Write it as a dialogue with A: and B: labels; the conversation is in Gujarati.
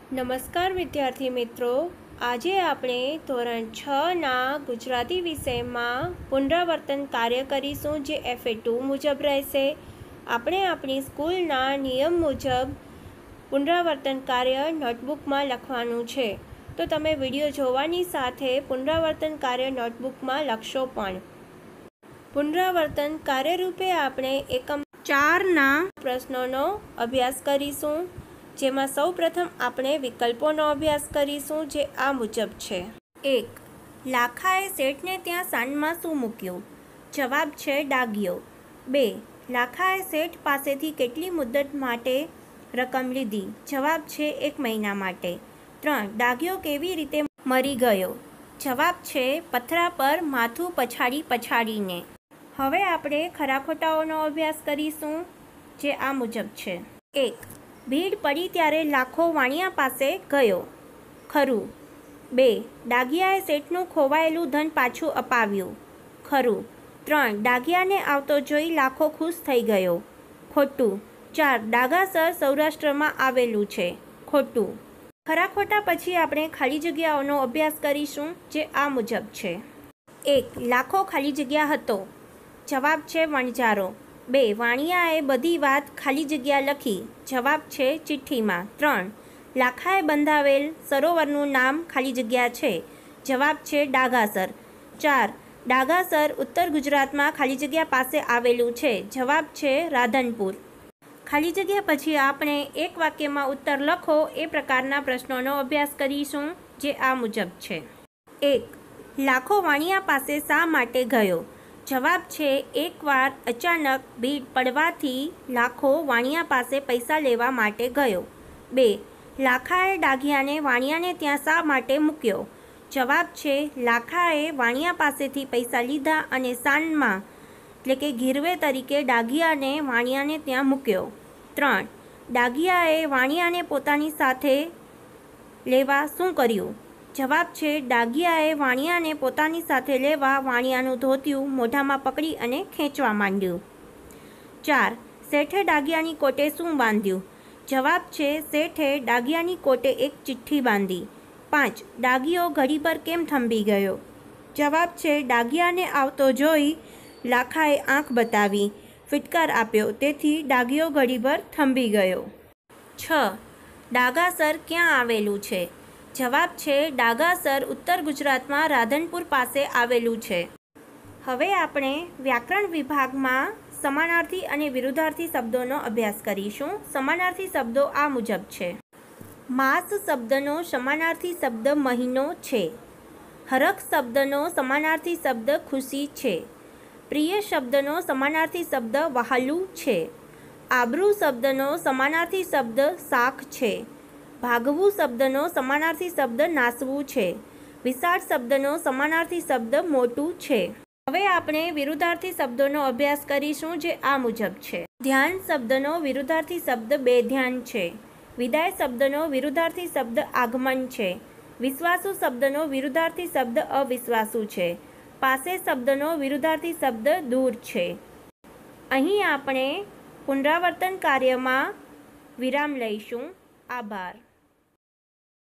A: નમસ્કાર વિદ્યાર્થી મિત્રો, આજે આપણે ધોરણ 6ના ગુજરાતી વિષયમાં પુનરાવર્તન કાર્ય કરીશું, જે FA2 મુજબ રહેશે. આપણે આપણી સ્કૂલના નિયમ મુજબ પુનરાવર્તન કાર્ય નોટબુકમાં લખવાનું છે. તો તમે વિડીયો જોવાની સાથે પુનરાવર્તન કાર્ય નોટબુકમાં લખશો પણ. પુનરાવર્તન કાર્યરૂપે આપણે એકમ 4ના પ્રશ્નોનો અભ્યાસ કરીશું, જેમાં સૌ પ્રથમ આપણે વિકલ્પોનો અભ્યાસ કરીશું, જે આ મુજબ છે. 1. લાખાએ શેઠને ત્યાં સાંજમાં શું મૂક્યું? જવાબ છે ડાઘિયો. 2. લાખાએ શેઠ પાસેથી કેટલી મુદ્દત માટે રકમ લીધી? જવાબ છે 1 મહિના માટે. 3. ડાઘિયો કેવી રીતે મરી ગયો? જવાબ છે પથરા પર માથું પછાડીને. હવે આપણે ખરા ખોટાઓનો અભ્યાસ કરીશું, જે આ મુજબ છે. 1. ભીડ પડી ત્યારે લાખો વાણિયા પાસે ગયો. ખરું. 2. ડાઘિયાએ શેઠનું ખોવાયેલું ધન પાછું અપાવ્યું. ખરું. 3. ડાઘિયાને આવતો જોઈ લાખો ખુશ થઈ ગયો. ખોટું. 4. ડાઘાસર સૌરાષ્ટ્રમાં આવેલું છે. ખોટું. ખરા ખોટા પછી આપણે ખાલી જગ્યાઓનો અભ્યાસ કરીશું, જે આ મુજબ છે. 1. લાખો ખાલી જગ્યા હતો. જવાબ છે વણજારો. 2. વાણિયાએ બધી વાત ખાલી જગ્યા લખી. જવાબ છે ચિઠ્ઠીમાં. 3. લાખાએ બંધાવેલ સરોવરનું નામ ખાલી જગ્યા છે. જવાબ છે ડાઘાસર. 4. ડાઘાસર ઉત્તર ગુજરાતમાં ખાલી જગ્યા પાસે આવેલું છે. જવાબ છે રાધનપુર. ખાલી જગ્યા પછી આપણે એક વાક્યમાં ઉત્તર લખો એ પ્રકારના પ્રશ્નોનો અભ્યાસ કરીશું, જે આ મુજબ છે. 1. લાખો વાણિયા પાસે શા માટે ગયો? જવાબ છે એકવાર અચાનક ભીડ પડવાથી લાખો વાણિયા પાસે પૈસા લેવા માટે ગયો. 2. લાખાએ ડાઘિયાને વાણિયાને ત્યાં શા માટે મૂક્યો? જવાબ છે લાખાએ વાણિયા પાસેથી પૈસા લીધા અને સાંજમાં એટલે કે ગીરવે તરીકે ડાઘિયાને વાણિયાને ત્યાં મૂક્યો. 3. ડાઘિયાએ વાણિયાને પોતાની સાથે લેવા શું કર્યું? જવાબ છે ડાઘિયાએ વાણિયાને પોતાની સાથે લેવા વાણિયાનું ધોતિયું મોઢામાં પકડી અને ખેંચવા માંડ્યું. 4. શેઠે ડાઘિયાની કોટે શું બાંધ્યું? જવાબ છે શેઠે ડાઘિયાની કોટે એક ચિઠ્ઠી બાંધી. 5. ડાઘિયો ઘડીભર કેમ થંભી ગયો? જવાબ છે ડાઘિયાને આવતો જોઈ લાખાએ આંખ બતાવી, ફિટકાર આપ્યો, તેથી ડાઘિયો ઘડીભર થંભી ગયો. 6. ડાઘાસર ક્યાં આવેલું છે? જવાબ છે ડાઘાસર ઉત્તર ગુજરાતમાં રાધનપુર પાસે આવેલું છે. હવે આપણે વ્યાકરણ વિભાગમાં સમાનાર્થી અને વિરુદ્ધાર્થી શબ્દોનો અભ્યાસ કરીશું. સમાનાર્થી શબ્દો આ મુજબ છે. માસ શબ્દનો સમાનાર્થી શબ્દ મહિનો છે. હરખ શબ્દનો સમાનાર્થી શબ્દ ખુશી છે. પ્રિય શબ્દનો સમાનાર્થી શબ્દ વહાલું છે. આબરૂ શબ્દનો સમાનાર્થી શબ્દ શાખ છે. ભાગવું શબ્દનો સમાનાર્થી શબ્દ નાસવું છે. વિશાળ શબ્દનો સમાનાર્થી શબ્દ મોટું છે. હવે આપણે વિરુદ્ધાર્થી શબ્દોનો અભ્યાસ કરીશું, જે આ મુજબ છે. ધ્યાન શબ્દનો વિરુદ્ધાર્થી શબ્દ બેધ્યાન છે. વિદાય શબ્દનો વિરુદ્ધાર્થી શબ્દ આગમન છે. વિશ્વાસુ શબ્દનો વિરુદ્ધાર્થી શબ્દ અવિશ્વાસુ છે. પાસે શબ્દનો વિરુદ્ધાર્થી શબ્દ દૂર છે. અહીં આપણે પુનરાવર્તન કાર્યમાં વિરામ લઈશું. આભાર.